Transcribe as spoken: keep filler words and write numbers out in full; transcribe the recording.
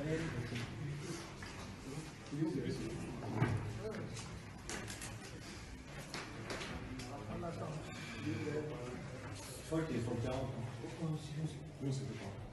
Je crois qu'il est sur le quarante. Non, c'était pas.